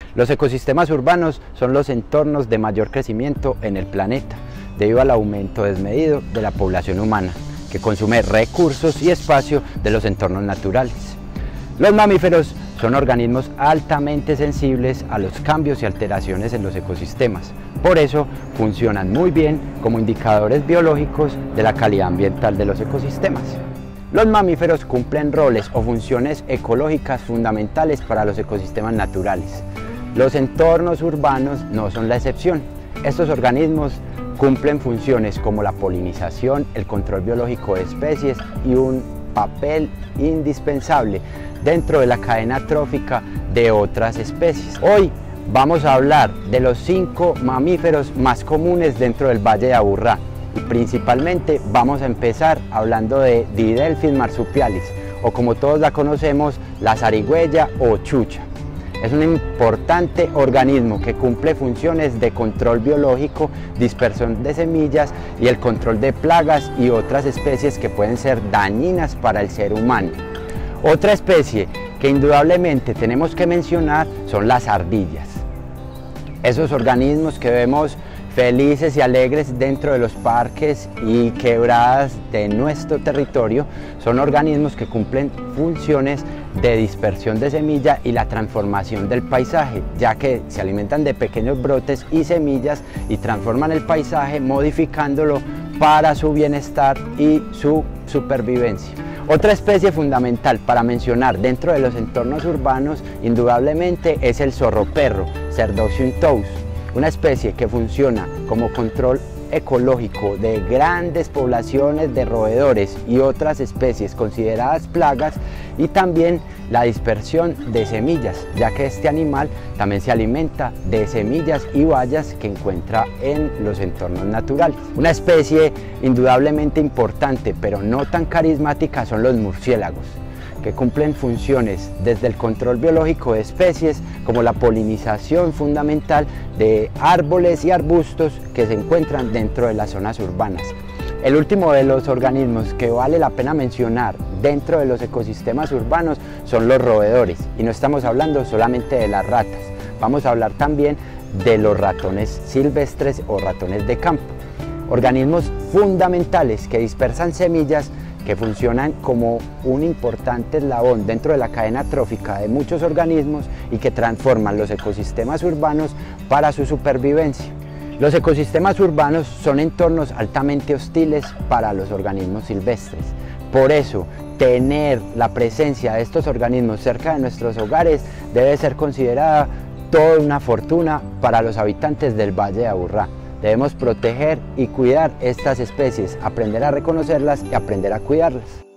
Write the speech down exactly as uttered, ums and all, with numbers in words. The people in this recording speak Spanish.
Los ecosistemas urbanos son los entornos de mayor crecimiento en el planeta, debido al aumento desmedido de la población humana, que consume recursos y espacio de los entornos naturales. Los mamíferos son organismos altamente sensibles a los cambios y alteraciones en los ecosistemas. Por eso funcionan muy bien como indicadores biológicos de la calidad ambiental de los ecosistemas. Los mamíferos cumplen roles o funciones ecológicas fundamentales para los ecosistemas naturales. Los entornos urbanos no son la excepción. Estos organismos cumplen funciones como la polinización, el control biológico de especies y un papel indispensable dentro de la cadena trófica de otras especies. Hoy vamos a hablar de los cinco mamíferos más comunes dentro del Valle de Aburrá y principalmente vamos a empezar hablando de Didelphis marsupialis, o como todos la conocemos, la zarigüeya o chucha. Es un importante organismo que cumple funciones de control biológico, dispersión de semillas y el control de plagas y otras especies que pueden ser dañinas para el ser humano. Otra especie que indudablemente tenemos que mencionar son las ardillas. Esos organismos que vemos felices y alegres dentro de los parques y quebradas de nuestro territorio son organismos que cumplen funciones de dispersión de semilla y la transformación del paisaje, ya que se alimentan de pequeños brotes y semillas y transforman el paisaje modificándolo para su bienestar y su supervivencia. Otra especie fundamental para mencionar dentro de los entornos urbanos indudablemente es el zorroperro, Cerdocyon tous, una especie que funciona como control ecológico de grandes poblaciones de roedores y otras especies consideradas plagas, y también la dispersión de semillas, ya que este animal también se alimenta de semillas y bayas que encuentra en los entornos naturales. Una especie indudablemente importante pero no tan carismática son los murciélagos, que cumplen funciones desde el control biológico de especies como la polinización fundamental de árboles y arbustos que se encuentran dentro de las zonas urbanas. El último de los organismos que vale la pena mencionar dentro de los ecosistemas urbanos son los roedores, y no estamos hablando solamente de las ratas, vamos a hablar también de los ratones silvestres o ratones de campo, organismos fundamentales que dispersan semillas que funcionan como un importante eslabón dentro de la cadena trófica de muchos organismos y que transforman los ecosistemas urbanos para su supervivencia. Los ecosistemas urbanos son entornos altamente hostiles para los organismos silvestres. Por eso, tener la presencia de estos organismos cerca de nuestros hogares debe ser considerada toda una fortuna para los habitantes del Valle de Aburrá. Debemos proteger y cuidar estas especies, aprender a reconocerlas y aprender a cuidarlas.